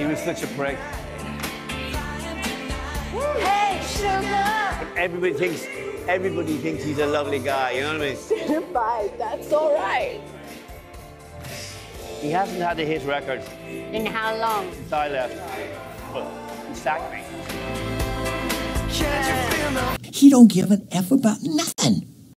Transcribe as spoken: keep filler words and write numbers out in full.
He was such a prick. Hey, sugar! But everybody thinks, everybody thinks he's a lovely guy, you know what I mean? Bye, that's all right. He hasn't had a hit record. In how long? Since I left. But he sacked me. He don't give an F about nothing.